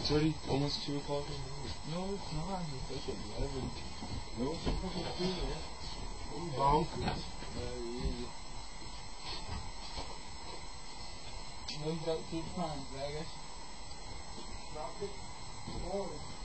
It's already almost 2 o'clock in the morning. No, it's not. It's like 11. No, it's fucking 2, man. I'm bonkers. No, he's out 2 times, I guess. Dropped it.